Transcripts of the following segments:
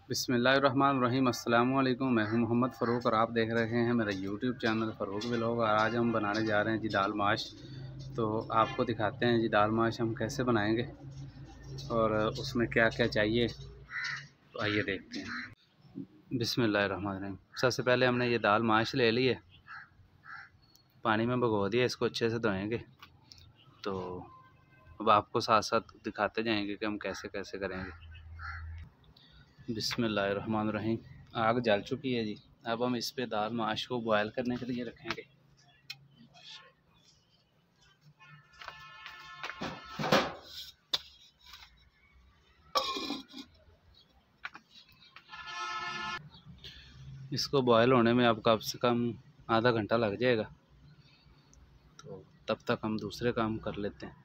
बिस्मिल्लाहिर्रहमानिर्रहीम। अस्सलाम वालेकुम। मैं हूं मोहम्मद फ़ारूक और आप देख रहे हैं मेरा यूट्यूब चैनल फ़ारूक व्लॉग। और आज हम बनाने जा रहे हैं जी दाल माश। तो आपको दिखाते हैं जी दाल माश हम कैसे बनाएंगे और उसमें क्या क्या चाहिए, तो आइए देखते हैं। बिस्मिल्लाहिर्रहमानिर्रहीम। सबसे पहले हमने ये दाल माश ले ली है, पानी में भिगो दिया, इसको अच्छे से धोएँगे। तो अब आपको साथ साथ दिखाते जाएंगे कि हम कैसे कैसे करेंगे। बिस्मिल्लाहिर्रहमानिर्रहीम। आग जल चुकी है जी। अब हम इस पे दाल माश को बॉयल करने के लिए रखेंगे। इसको बॉयल होने में अब कम से कम आधा घंटा लग जाएगा, तो तब तक हम दूसरे काम कर लेते हैं।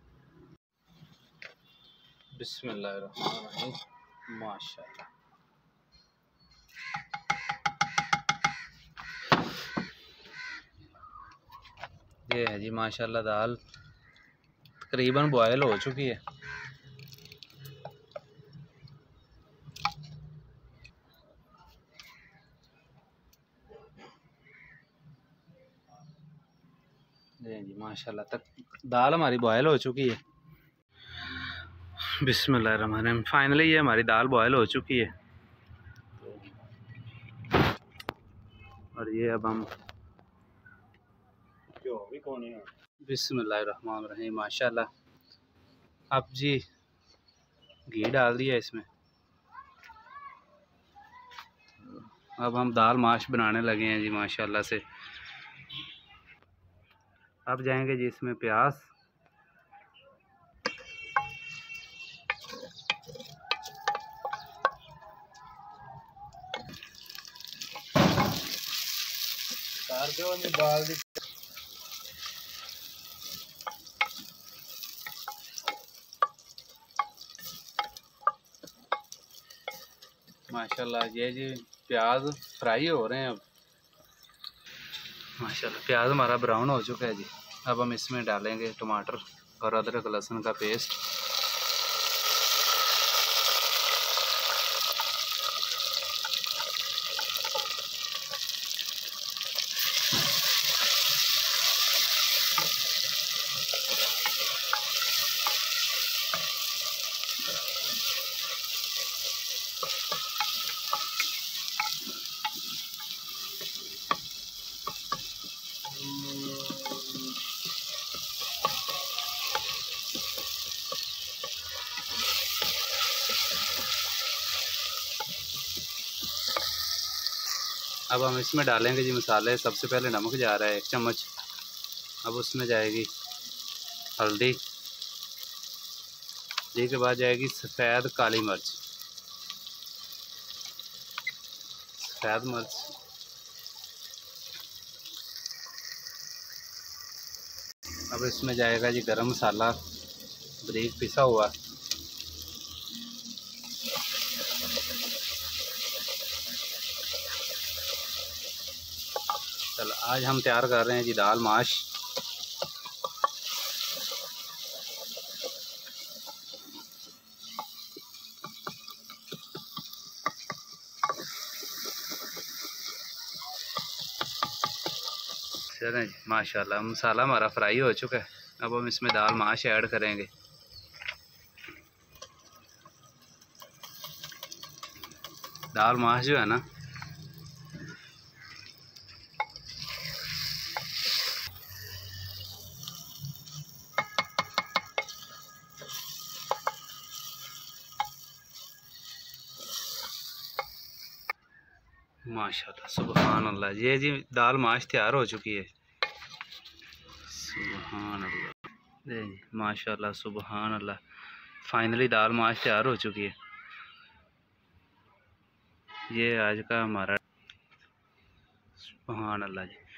बिस्मिल्लाहिर्रहमानिर्रहीम। माशाल्लाह, ये है जी माशाल्लाह, दाल तकरीबन बॉयल हो चुकी है। ये जी माशाल्लाह, तक दाल हमारी बॉयल हो चुकी है। बिस्मिल्लाहिर्रहमानिर्रहीम। फाइनली ये हमारी दाल बॉयल हो चुकी है। और ये अब हम बिस्मिल्लाहिर्रहमानिर्रहीम माशाल्लाह, अब जी घी डाल दिया इसमें। अब हम दाल माश बनाने लगे हैं जी माशाल्लाह से। अब जाएंगे जी इसमें प्याज, दाल दी माशाल्लाह। ये जी प्याज फ्राई हो रहे हैं अब। माशाल्लाह प्याज हमारा ब्राउन हो चुका है जी। अब हम इसमें डालेंगे टमाटर और अदरक लहसुन का पेस्ट। अब हम इसमें डालेंगे जी मसाले। सबसे पहले नमक जा रहा है 1 चम्मच। अब उसमें जाएगी हल्दी, जी के बाद जाएगी सफ़ेद काली मिर्च, सफ़ेद मिर्च। अब इसमें जाएगा जी गरम मसाला बारीक पिसा हुआ। चलो आज हम तैयार कर रहे हैं जी दाल माश। चलें जी माशाल्लाह, मसाला हमारा फ्राई हो चुका है। अब हम इसमें दाल माश ऐड करेंगे। दाल माश जो है ना, माशाल्लाह सुबहान अल्लाह, ये जी दाल माश तैयार हो चुकी है। सुबहान अल्लाह, जी माशाल्लाह सुबहान अल्लाह, फाइनली दाल माश तैयार हो चुकी है। ये आज का हमारा सुबहान अल्लाह जी।